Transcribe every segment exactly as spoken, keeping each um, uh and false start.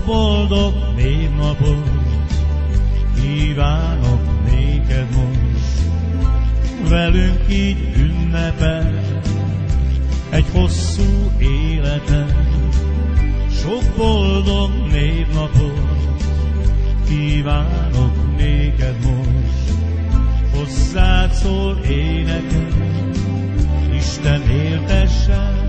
boldog névnapot kívánok néked most, velünk így ünnepel egy hosszú életet. Sok boldog névnapot kívánok néked most, hozzád szól énekem, Isten éltessen.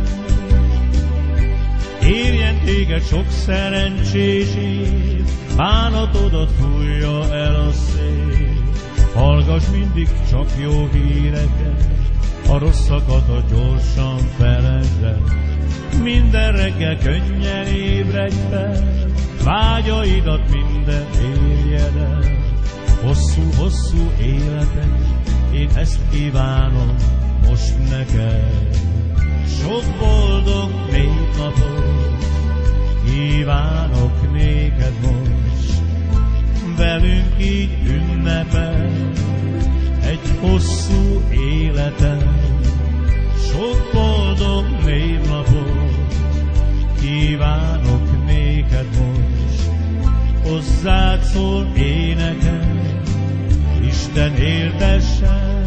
Érjen téged sok szerencsés év, bánatodat fújja el a szél. Hallgass mindig csak jó híreket, a rosszakat a gyorsan felejtsd el. Minden reggel könnyen ébredj fel, vágyaidat minden érjed el. Hosszú-hosszú életet, én ezt kívánom most neked. Sok boldog névnapot kívánok néked most, velünk így ünnepel egy hosszú életet. Sok boldog névnapot kívánok néked most, hozzád szól énekem, Isten éltessen.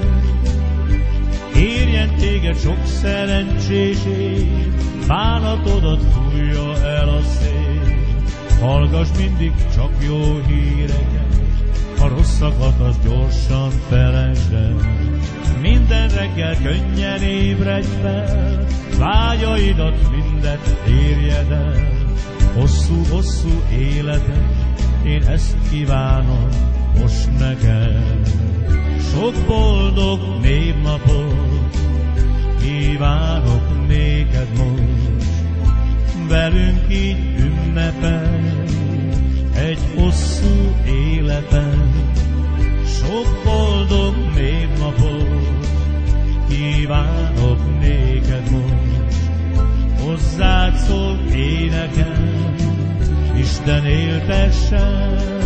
Érjen téged sok szerencsés év, bánatodat fújja el a szél. Hallgass mindig csak jó híreket, a rosszakat az gyorsan felejtsd el. Minden reggel könnyen ébredj fel, vágyaidat mindet érjed el. Hosszú-hosszú életet, én ezt kívánom most neked. Sok boldog névnapot kívánok néked most, velünk így ünnepel egy hosszú életet. Sok boldog névnapot kívánok néked most, hozzád szól énekem, Isten éltessen.